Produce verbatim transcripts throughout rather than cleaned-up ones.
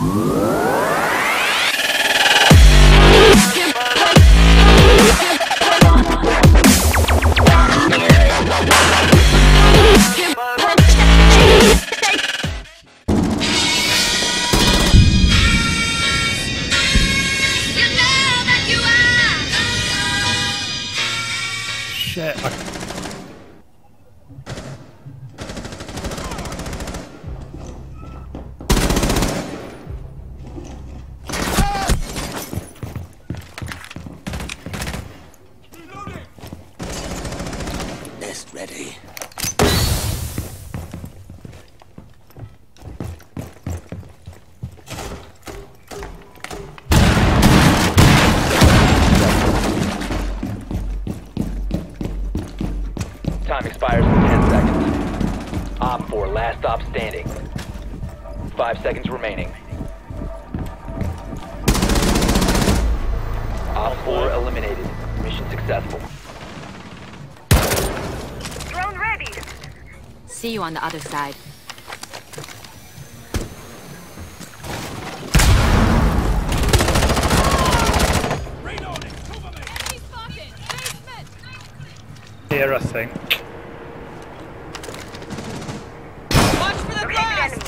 Shit. I... Nest ready. Time expires in ten seconds. Op four, last stop standing. Five seconds remaining. Op four eliminated. Mission successful. Drone ready. See you on the other side. Here, I think. Watch for the blast.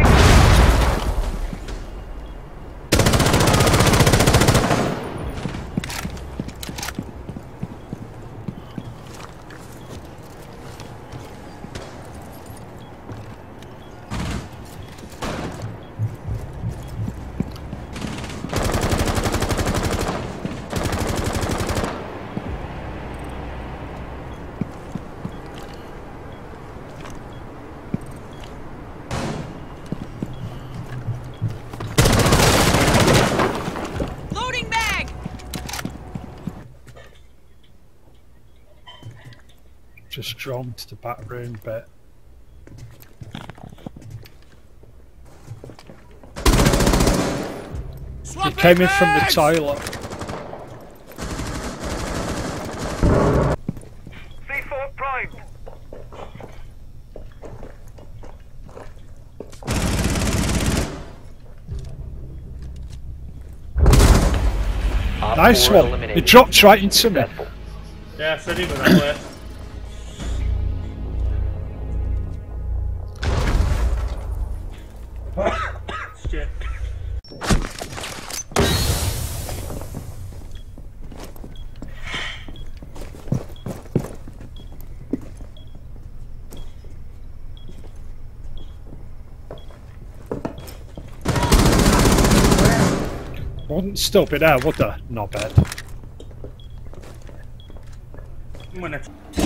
Just drone to the back room bit. He came in from the toilet. C four primed. Op Nice four one. eliminated. It dropped right into me. Successful. Yeah, I said he was that way. Shit. Wouldn't still be there, would there? Not bad. I'm gonna.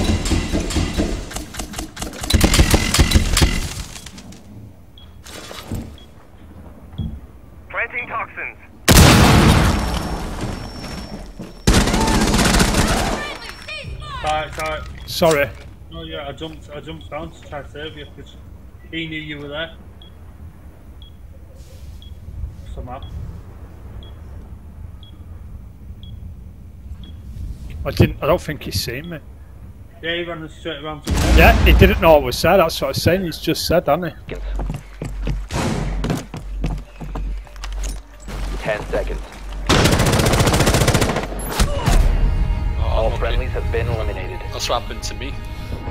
Planting toxins. Alright, alright. Sorry. Oh yeah, I jumped. I jumped down to try to save you because he knew you were there. Somehow. I didn't. I don't think he's seen me. Yeah, he ran straight around to me. Yeah, he didn't know I was there. That's what I was saying. He's just said, hasn't he? Ten seconds. Oh, All okay. friendlies have been eliminated. That's what happened to me.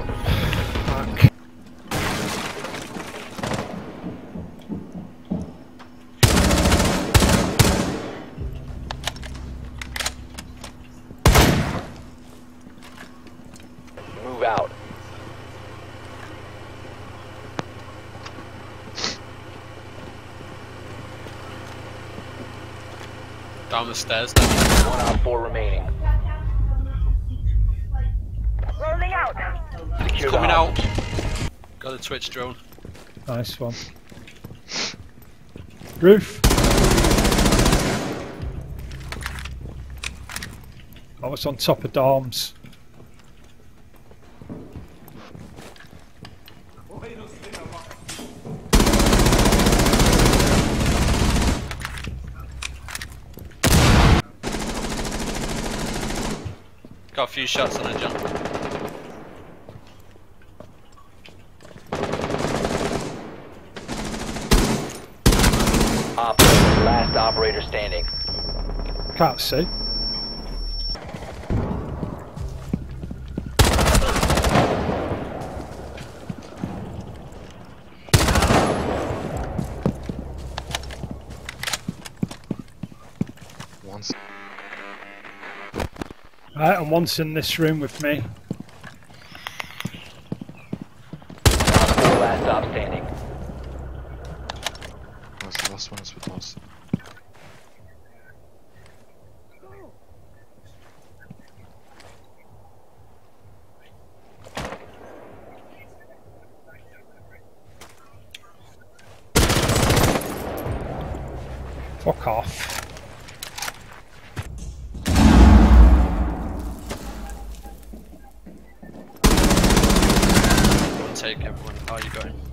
Move out. Down the stairs then. One op four remaining. Rolling out. Secure Coming the out. hostage. Got a Twitch drone. Nice one. Roof. I was on top of dorms. Got a few shots on it, John. Op four, last operator standing. Can't see. Once. Right, and one's in this room with me. Op four, last stop standing. Where's the last one is with us? Fuck off. Go and take everyone. How are you going?